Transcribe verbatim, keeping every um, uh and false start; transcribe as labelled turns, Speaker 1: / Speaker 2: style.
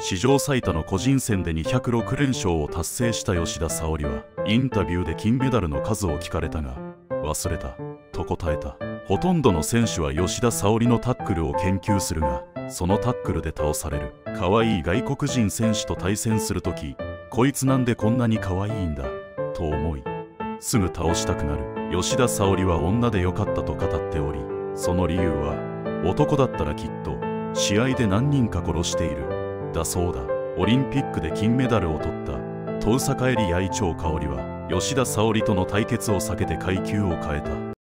Speaker 1: 史上最多の個人戦でにひゃくろくれんしょうを達成した吉田沙保里はインタビューで金メダルの数を聞かれたが忘れたと答えた。ほとんどの選手は吉田沙保里のタックルを研究するがそのタックルで倒される。可愛い外国人選手と対戦するときこいつなんでこんなに可愛いんだと思いすぐ倒したくなる。吉田沙保里は女でよかったと語っておりその理由は男だったらきっと試合で何人か殺しているだそうだ。オリンピックで金メダルを取った遠坂絵里や伊調馨は吉田沙保里との対決を避けて階級を変えた。